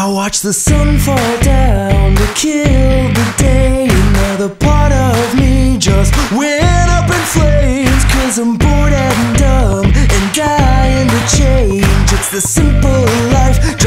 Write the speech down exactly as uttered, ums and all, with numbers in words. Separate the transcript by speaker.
Speaker 1: I watch the sun fall down to kill the day. Another part of me just went up in flames, 'cause I'm bored and dumb and dying to change. It's the simple life.